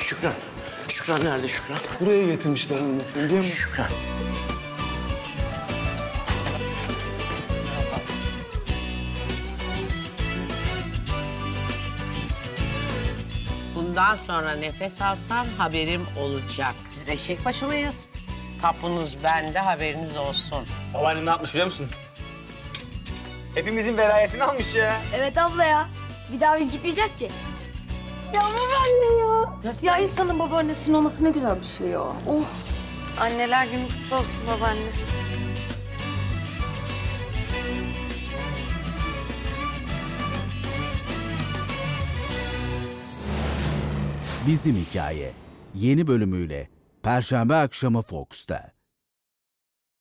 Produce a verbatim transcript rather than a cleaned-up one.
Şükran. Şükran nerede Şükran? Buraya getirmişler hanımefendi değil mi? Şükran. Bundan sonra nefes alsam haberim olacak. Biz eşek başı mıyız? Tapunuz bende, haberiniz olsun. Babaannem ne yapmış biliyor musun? Hepimizin velayetini almış ya. Evet abla ya. Bir daha biz gitmeyeceğiz ki. Ya babaanne ya. Ya insanın babaannesinin olması ne güzel bir şey ya. Oh. Anneler günü kutlu olsun babaanne. Bizim Hikaye yeni bölümüyle Perşembe akşamı Fox'ta.